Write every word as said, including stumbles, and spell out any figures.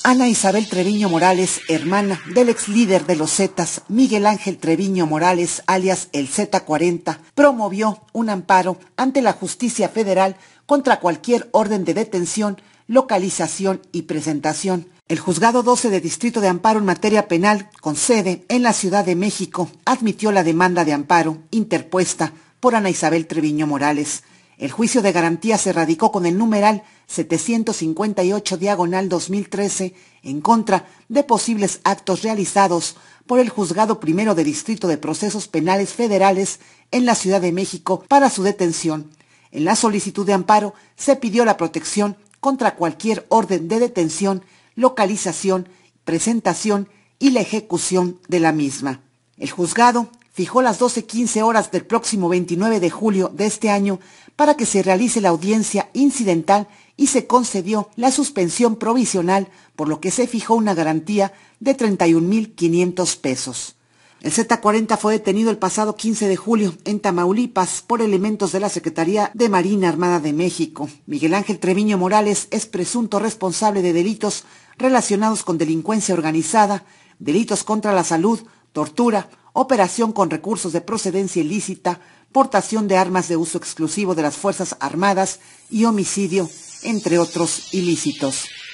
Ana Isabel Treviño Morales, hermana del ex líder de los Zetas, Miguel Ángel Treviño Morales, alias el Z cuarenta, promovió un amparo ante la Justicia Federal contra cualquier orden de detención, localización y presentación. El Juzgado doce de Distrito de Amparo en materia penal, con sede en la Ciudad de México, admitió la demanda de amparo interpuesta por Ana Isabel Treviño Morales. El juicio de garantía se radicó con el numeral setecientos cincuenta y ocho diagonal dos mil trece en contra de posibles actos realizados por el Juzgado Primero de Distrito de Procesos Penales Federales en la Ciudad de México para su detención. En la solicitud de amparo se pidió la protección contra cualquier orden de detención, localización, presentación y la ejecución de la misma. El juzgado fijó las doce quince horas del próximo veintinueve de julio de este año para que se realice la audiencia incidental y se concedió la suspensión provisional, por lo que se fijó una garantía de treinta y un mil quinientos pesos. El Z cuarenta fue detenido el pasado quince de julio en Tamaulipas por elementos de la Secretaría de Marina Armada de México. Miguel Ángel Treviño Morales es presunto responsable de delitos relacionados con delincuencia organizada, delitos contra la salud, tortura, operación con recursos de procedencia ilícita, portación de armas de uso exclusivo de las Fuerzas Armadas y homicidio, entre otros ilícitos.